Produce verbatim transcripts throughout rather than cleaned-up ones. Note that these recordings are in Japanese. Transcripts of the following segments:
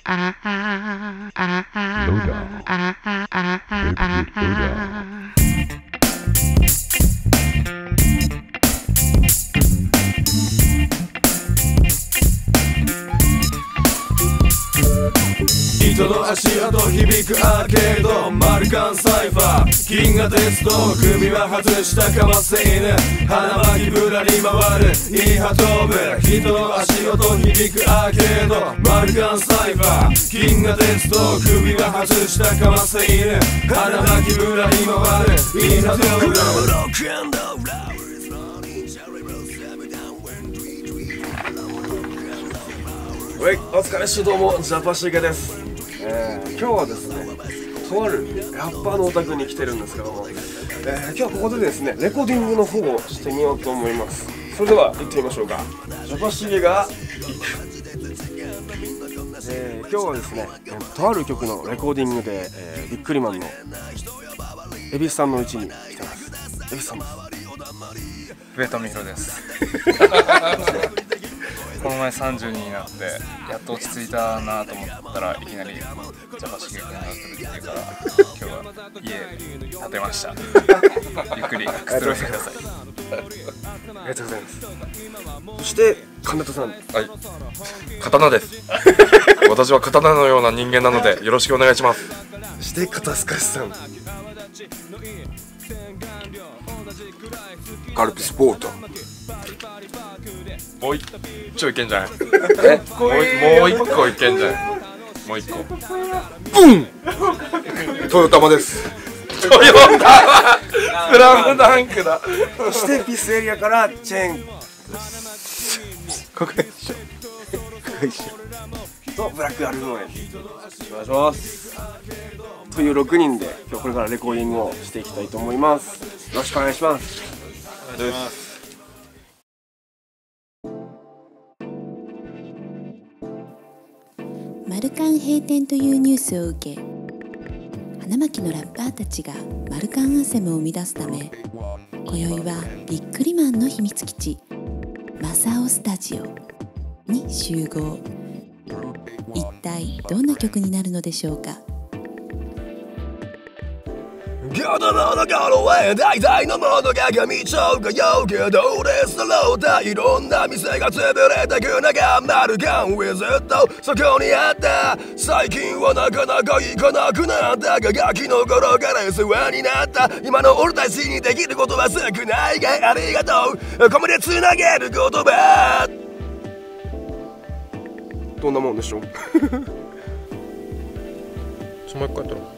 人の足跡響くアーケードマルカンサイファー銀河鉄道首は外したかませ犬花巻きぶらり回るイーハトーブ人の足音響くアーケードマルカンサイファー銀河鉄道首は外したかませ犬花巻きぶらり回るイーハトーブはい、お疲れっしどうもジャパシゲです。えー、今日はですね、とあるラッパーのお宅に来てるんですけども、えー、今日はここでですね、レコーディングの方をしてみようと思います。それでは行ってみましょうか。ジャパシゲが行く。えー、今日はですね、とある曲のレコーディングで、えー、ビックリマンの恵比寿さんの家に来てます。恵比寿さんです。 上戸美弘です。この前さんじゅうにになってやっと落ち着いたなと思ったらいきなりジャパシゲ君が来るっていうから今日は家建てました。ゆっくりくつろいでください。 ありがとうございます。そして金田さん、はい、 刀です。私は刀のような人間なのでよろしくお願いします。 そして肩透かしさん、 カルピスポート。もう一丁いけんじゃないえもう、もう一個いけんじゃないもう一個ブントヨタマです。 トヨタスラムダンクだ。 そしてピスエリアからチェーンここでしょとブラックアルノエお願いしますというろくにんで今日これからレコーディングをしていきたいと思います。よろしくお願いします。 お願いします。 マルカン閉店というニュースを受け、花巻のラッパーたちがマルカンアセムを生み出すため、今宵はビックリマンの秘密基地マサオスタジオに集合。一体どんな曲になるのでしょうか。 ギャドロの頃へ大体のものが見ちゃうかよけどレストロータいろんな店が潰れてく中マルカンウィズットそこにあった。最近はなかなか行かなくなったがガキの頃から世話になった今の俺たちにできることは少ないがありがとうここでつなげる言葉どんなもんでしょうちょもう一回やったら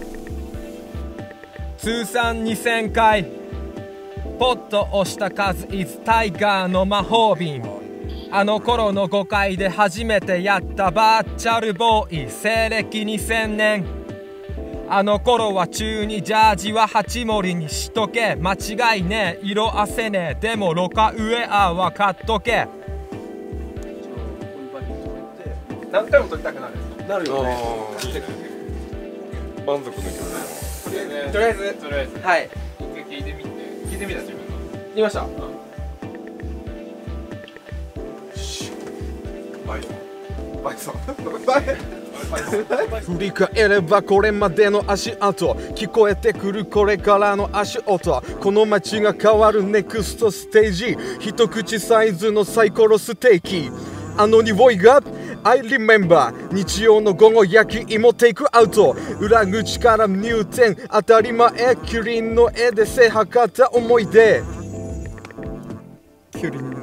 通算にせんかいポッと押した数 is タイガーの魔法瓶。あの頃のごかいで初めてやったバーチャルボーイ西暦にせんねん。あの頃は中にジャージは八森にしとけ間違いねえ色あせねえでもロカウェアは買っとけ。 何回も撮りたくなるなるよね。 満足の曲だよ。 とりあえずとりあえずはい一回聞いてみて聞いてみた自分が言いました。バイソンバイソン振り返ればこれまでの足跡聞こえてくるこれからの足音この街が変わるネクストステージ一口サイズのサイコロステーキあの匂いがI remember 日曜の午後焼き芋テイクアウト裏口から入店当たり前キュリンの絵で背測った思い出キュリン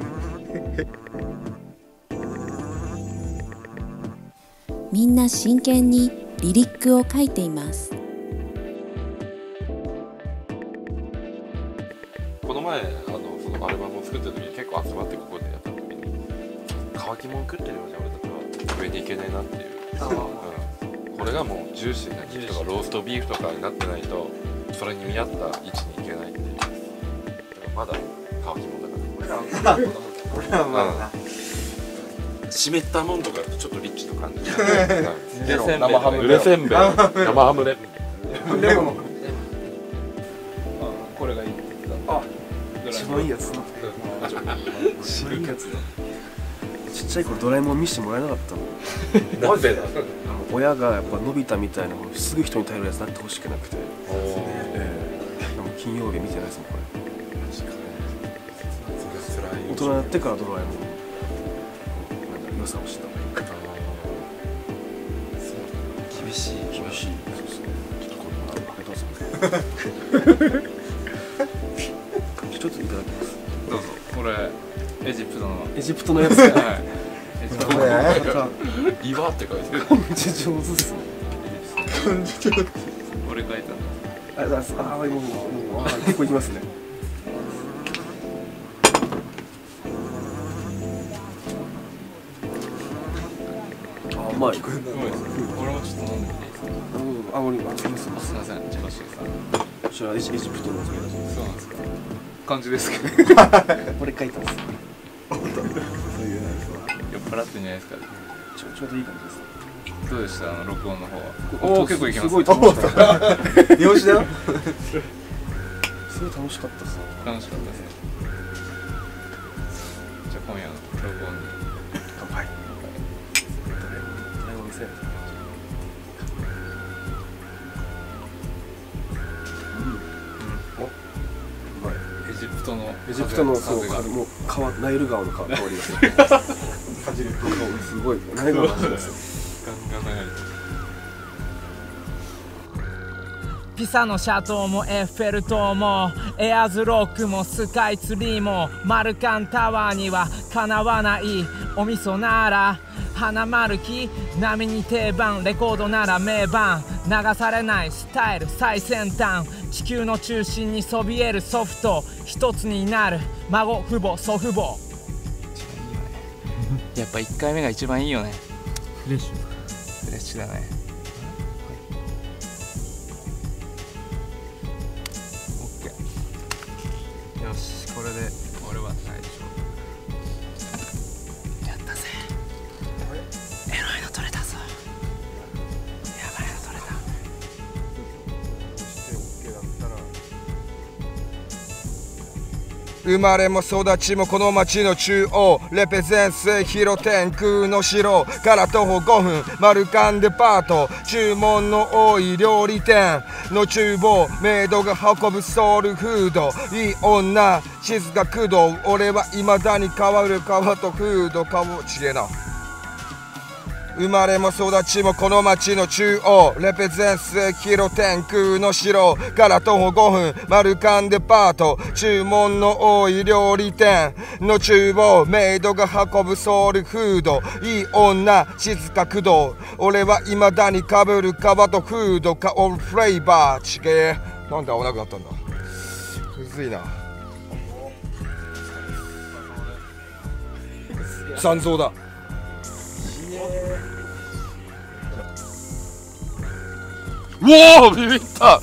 みんな真剣にリリックを書いています。 この前あのそのアルバムを作ってる時に結構集まってここでやった時に乾き物食ってるようじゃ俺たちは上に行けないなっていう、うん、これがもうジューシーな肉とかローストビーフとかになってないとそれに見合った位置に行けないっていうだからまだ乾き物だからこれはこれはまだな湿ったもんとかちょっとリッチな感じ生ハムレせんべい生ハムレレモンこれがいい。 あ一番いいやつな一番いいやつだ。ちょっちゃい頃ドラえもん見せてもらえなかったの。 なぜだ。 親がやっぱのび太みたいなもうすぐ人に頼るやつになってほしくなくて、ええ、でも金曜日見てないですもんこれ。大人になってからドラえもんなんか良さを知った。 厳しい厳しい。そうですね。ちょっとこれありがとうございます。ちょっといただきます。 どうぞ。これエジプトのエジプトのやつ。 はいエジプトの岩って書いてる。 めっちゃ上手ですね。 俺書いたあ、だす。あ、もうもうもう結構いきますね。あ、うまい。 うまいです。俺もちょっと飲んでみていいですか。 あ、俺今すみません。 すいません茶橋さん。 こちらエジエジプトのお酒だそうです。 そうなんですか。感じですけど。 これ書いたんです。そういうなんですわ。 酔っ払ってんじゃないですか。 ちょちょうどいい感じです。 どうでしたあの録音の方は。おお結構いきます。 すごい楽しかった。 よしだよ。 すごい楽しかったです。 楽しかったですね。じゃあ今夜の録音に乾杯。ドラえもん見せる。 エジプトのエジプトのそう風がもう川ナイル川の香りが感じる香りすごいナイル川の味ですよ。 ガンガン流れてる。 ピサのシャトーもエッフェル塔もエアーズロックもスカイツリーもマルカンタワーにはかなわないお味噌なら花丸木波に定番レコードなら名盤流されないスタイル最先端地球の中心にそびえるソフト一つになる孫父母祖父母やっぱいっかいめが一番いいよね。フレッシュフレッシュだね。よし、これで俺は最初やったぜ。エロいの取れたぞ。やばいの取れた。 生まれも育ちもこの町の中央レペゼンス広天空の城から徒歩ごふんマルカンデパート注文の多い料理店の厨房メイドが運ぶソウルフードいい女静か工藤俺は未だに変わる川とフード顔ちげえな生まれも育ちもこの町の中央レペゼンス広天空の城から徒歩ごふんマルカンデパート注文の多い料理店の厨房メイドが運ぶソウルフードいい女静か工藤俺は未だにかぶる皮とフード香るフレーバーちげえなんで合わなくなったんだむずいな残像だうおービビった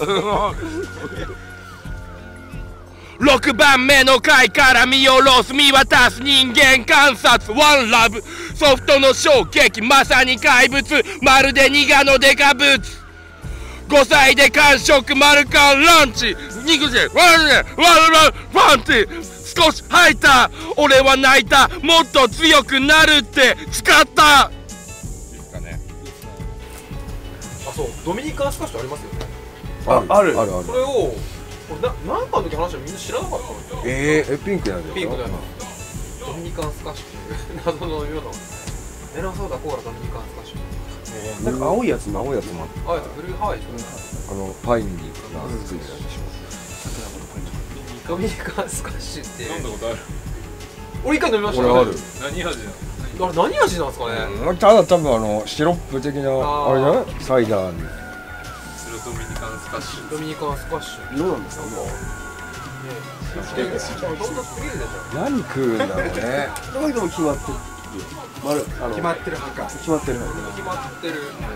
ろくばんめの階から見下ろす見渡す人間観察ワンラブソフトの衝撃まさに怪物まるで苦のデカブツごさいで完食マルカンランチ肉でワンねワンワンパンティ少し吐いた俺は泣いたもっと強くなるって誓ったあ、そう、ドミニカンスカッシュありますよね。 ああるあるあるそれをこれな何かの時話したらみんな知らなかったんですよ。 えー、えピンクなんだよピンクだよな。ドミニカンスカッシュっていう謎のようなエラソーダコーラドミニカンスカッシュ。 なんか青いやつも青いやつもあ、ブルーハワイでしょ。 あのパインにがついてるドミニカンスカッシュって飲んだことある。 俺一回飲みましたよ。 俺ある何味なの。 あれ何味なんですかね。 うんただ多分あのシロップ的なあーあれじゃないサイダーにそれドミニカンスカッシュ。 ドミニカンスカッシュ。 色なんですかねねどんどんすぎるでしょ。 何食うんだろうねどこでも決まってる丸あの決まってる派か。 決まってる派決まってる。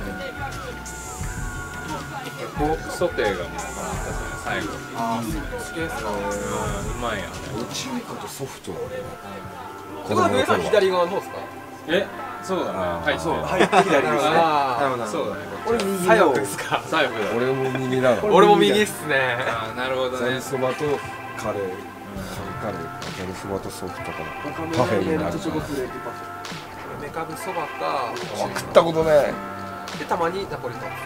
ポークソテーがもう最後。 ああ、好きですか。 うん、うまいよね。 中華とソフトだねここは上さん左側の方ですか。 え、そうだね。はい、そう。 はい、左ですね。 ああ、そうだね。 俺右左の翼ですか。 最後だ。 俺も右だ俺も右っすね。 ああ、なるほどざるね。 そばとカレーカレーざるそばとソフトかなパフェになるからメカブそばか食ったことねでたまにナポリタン。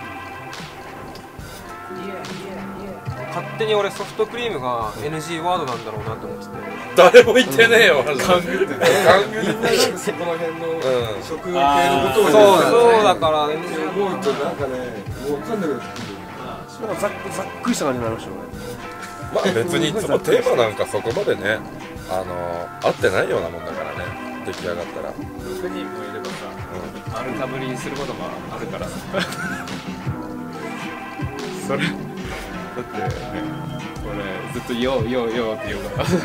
勝手に俺ソフトクリームが エヌジー ワードなんだろうなと思ってて、 誰も言ってねえよ。 ガングってねみんななんかそこの辺の食系のことをそうだから エヌジー思うとなんかねもう分かんなくなってくる。 なんかざっざっくりした感じになりましたよね。 まあ別にいつもテーマなんかそこまでね、あの合ってないようなもんだからね、出来上がったら。ろくにんもいればさ、丸かぶりにすることもあるからさ。それだってね、俺ずっと「ようようよう」って言おうが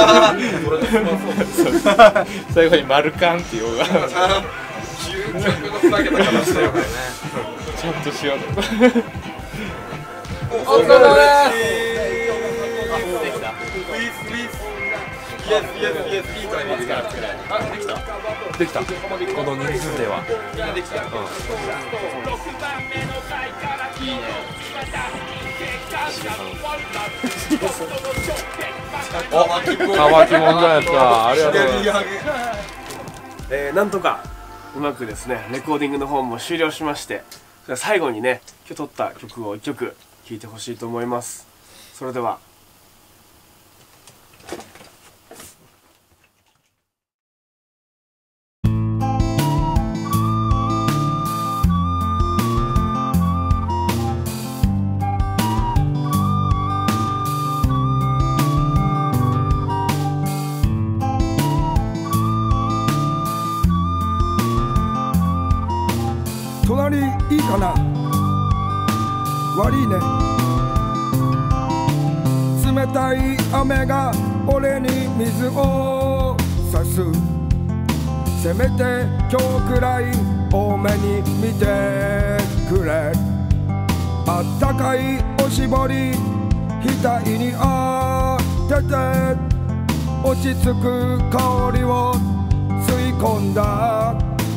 最後に「丸カン」って言おうが究極のふざけた形だよね。ちゃんとしようと。 お疲れ様です。 できた。イエスイエスイエスいいタイミングで。あ、できた。 できた。この人数では。 みんなできた。うん。いいね。 お、乾きもんじゃないですか。ありがとうございます。えー、なんとかうまくですね、レコーディングの方も終了しまして、じゃあ最後にね、今日撮った曲をいっきょく聴いてほしいと思います。それでは。 隣いいかな、悪いね。冷たい雨が俺に水を差す。せめて今日くらい多めに見てくれ。あったかいおしぼり額に当てて落ち着く香りを吸い込んだ。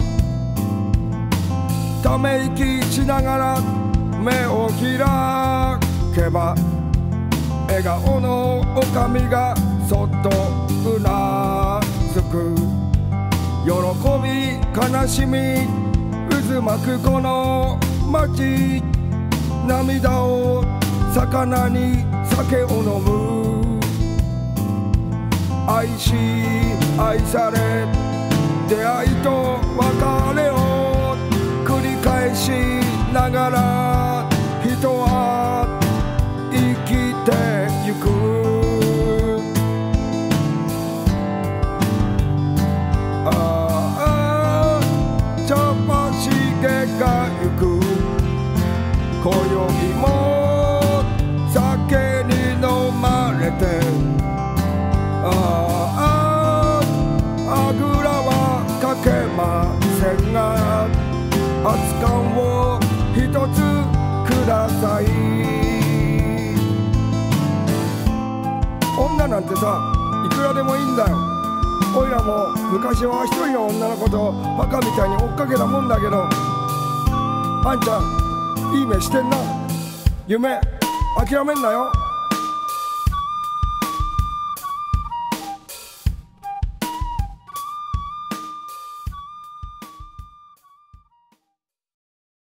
ため息しながら目を開けば笑顔のおかみがそっとうなずく。喜び悲しみ渦巻くこの街、涙を魚に酒を飲む。愛し愛され出会いと別れを繰り返しながら人は生きてゆく。ああ茶走げがゆく。今宵も酒に飲まれて、あああぐらはかけませんが熱燗を一つください。女なんてさ、いくらでもいいんだよ。おいらも昔は一人の女の子とバカみたいに追っかけたもんだけど、あんちゃんいい目してんな。夢諦めんなよ。